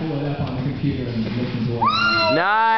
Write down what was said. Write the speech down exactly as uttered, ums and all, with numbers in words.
pull it up on the computer and listen to it. Nice.